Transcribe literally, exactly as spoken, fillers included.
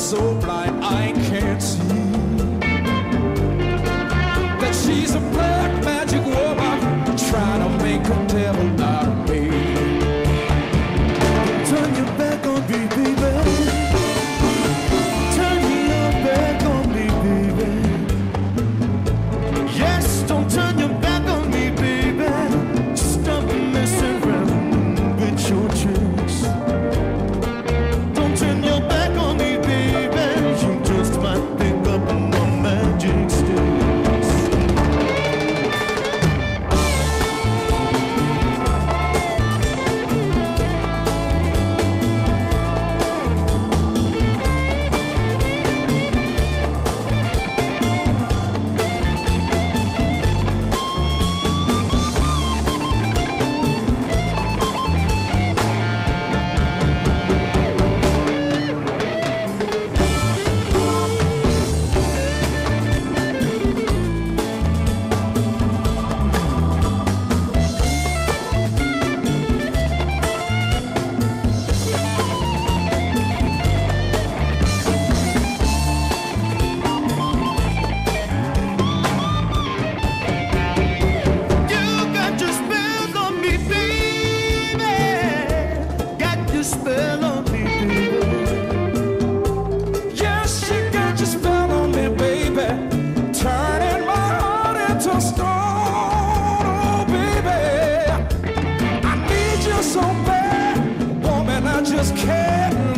so blind I can't see that she's a black magic woman trying to make a devil out of me. Turn your back on me, baby. Turn your back on me, baby. Yes, don't turn your back on me, baby. Stop messing around with your tricks. Don't turn your back on me, baby. You just might pick up my magic sticks. Spell on me, baby. Yes, she got your spell on me, baby. Turning my heart into stone, oh, baby. I need you so bad, woman, I just can't